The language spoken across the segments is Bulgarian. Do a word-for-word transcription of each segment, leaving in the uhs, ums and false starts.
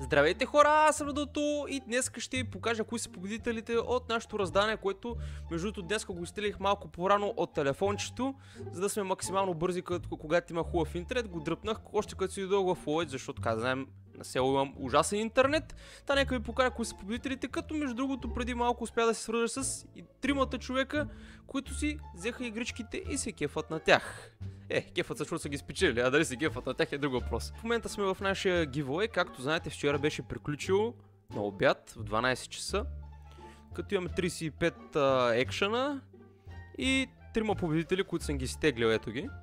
Здравейте хора, аз съм Радото и днес ще ви покажа кои са победителите от нашото раздание, което между другото днес го изтелих малко по-рано от телефончето, за да сме максимално бързи, когато има хубав интернет. Го дръпнах още като си дойдох в Ловеч, защото така знаем, на село имам ужасен интернет. Та нека ви покажа кои са победителите, като между другото преди малко успя да се свържа с и тримата човека, които си взеха игричките и се кефат на тях. Е, кефът също са ги спечели, а дали се кефът на тях е друг въпрос. В момента сме в нашия giveaway, както знаете вчера беше приключил на обяд в дванайсет часа, като имаме трийсет и пет а, екшена и трима победители, които съм ги стеглил, ето ги.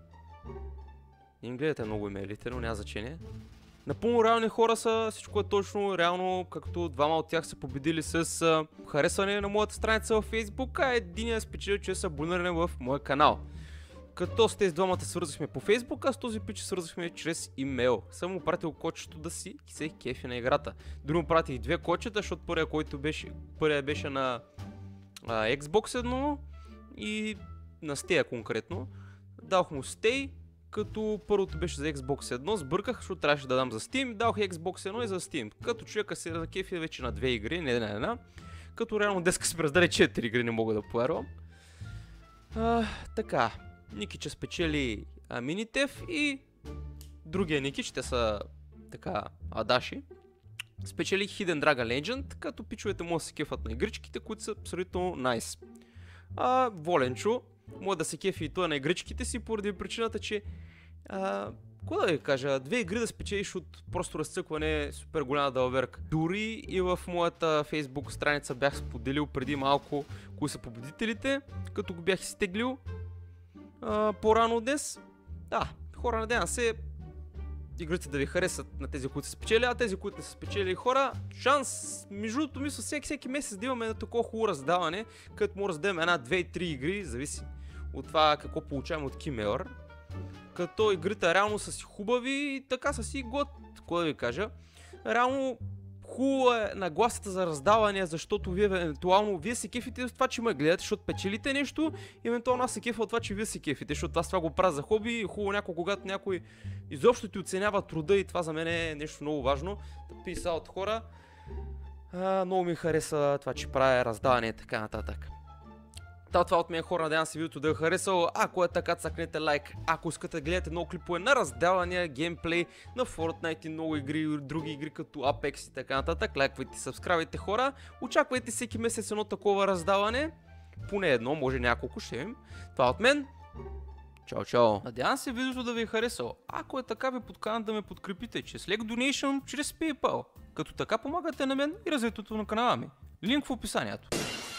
Им гледате много имейлите, но няма значение. Напълно реални хора са, всичко е точно реално, както двама от тях са победили с а, харесване на моята страница в Facebook, а един е спечелил, че са абонирани в моя канал. Като с тези двамата свързахме по Facebook, а с този пич свързахме чрез имейл. Съм му пратил кодчето да си се кефи на играта. Дори му пратих две кодчета, защото първия, който беше, първия беше на а, Xbox едно и на Stay конкретно. Дах му Stay, като първото беше за Xbox едно, сбърках, защото трябваше да дам за Steam, дах Xbox едно и за Steam. Като човека се закефи вече на две игри, не на една. Като реално деска се раздали четири игри, не мога да повярвам. А, така. Никича спечели Минитев и другия Никич, те са така адаши, спечели Hidden Dragon Legend, като пичовете му да се кефат на игричките, които са абсолютно найс. А Воленчо може да се кефи и той на игричките си, поради причината, че а, кога да ви кажа, две игри да спечелиш от просто разцъкване е супер голяма дълверка. Дори и в моята Facebook страница бях споделил преди малко кои са победителите, като го бях изтеглил Uh, по-рано днес. Да, хора, надявам се игрите да ви харесат на тези, които са спечели, а тези, които не са спечели хора, шанс, между другото мисля, всеки, всеки месец да имаме на такова хубаво раздаване, където му раздадем една, две, три игри, зависи от това какво получаваме от Кимеор. Като игрите реално са си хубави и така са си год, какво да ви кажа. Реално хубаво е нагласата за раздаване, защото вие евентуално вие се кефите от това, че ме гледате, защото печелите нещо, и евентуално аз се кефа от това, че вие се кефите, защото аз това го правя за хоби и хубаво някой, когато някой изобщо ти оценява труда, и това за мен е нещо много важно. Писа от хора, а, много ми хареса това, че правя раздаване и така нататък. Та, това от мен хора, надявам се видеото да е харесало. Ако е така, цъкнете лайк. Ако искате да гледате много клипове на раздавания, геймплей на Fortnite и много игри, други игри като Apex и така нататък, лайквайте, сабскрайбвайте хора. Очаквайте всеки месец едно такова раздаване. Поне едно, може няколко, ще видим. Това от мен. Чао, чао. Надявам се видеото да ви е харесало. Ако е така, ви подканвам да ме подкрепите чрез Lego Donation, чрез PayPal. Като така помагате на мен и развитието на канала ми. Линк в описанието.